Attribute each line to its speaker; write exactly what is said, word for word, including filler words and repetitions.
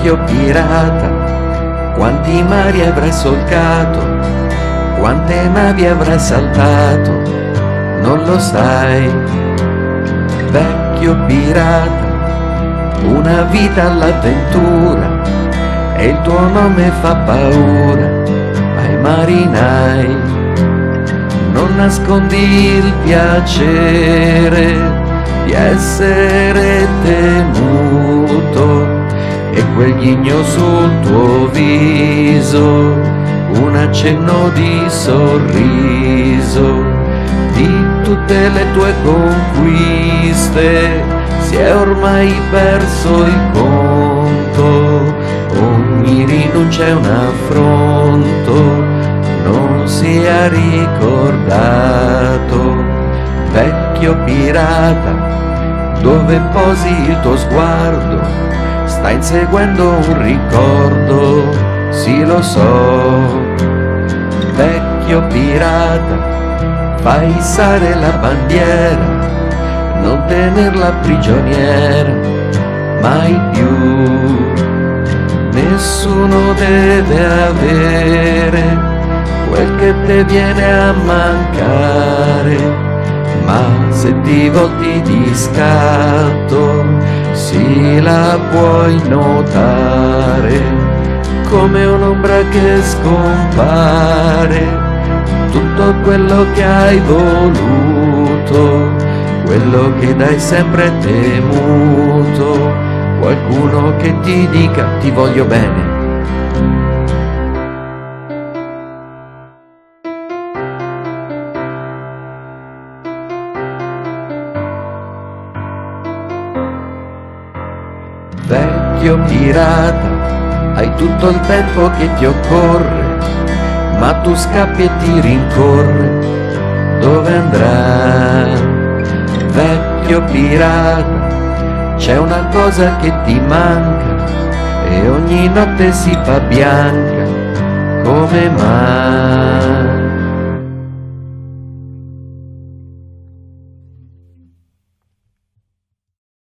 Speaker 1: vecchio pirata, quanti mari avrai solcato, quante navi avrai saltato, non lo sai. Vecchio pirata, una vita all'avventura, e il tuo nome fa paura ai marinai. Non nascondi il piacere di essere temuto, e quel ghigno sul tuo viso, un accenno di sorriso, di tutte le tue conquiste si è ormai perso il conto. Ogni rinuncia è un affronto, non sia ricordato. Vecchio pirata, dove posi il tuo sguardo, stai inseguendo un ricordo, sì lo so. Vecchio pirata, fai issare la bandiera, non tenerla prigioniera mai più. Nessuno deve avere quel che te viene a mancare, ma se ti volti di scatto sì la puoi notare, come un'ombra che scompare. Tutto quello che hai voluto, quello che dai sempre temuto, qualcuno che ti dica ti voglio bene. Vecchio pirata, hai tutto il tempo che ti occorre, ma tu scappi e ti rincorre, dove andrà? Vecchio pirata, c'è una cosa che ti manca, e ogni notte si fa bianca, come mai?